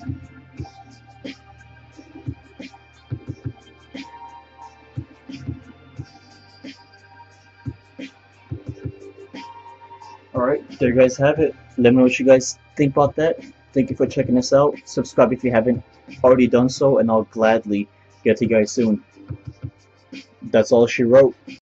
Alright, there you guys have it. Let me know what you guys think about that. Thank you for checking us out. Subscribe if you haven't already done so, and I'll gladly get to you guys soon. That's all she wrote.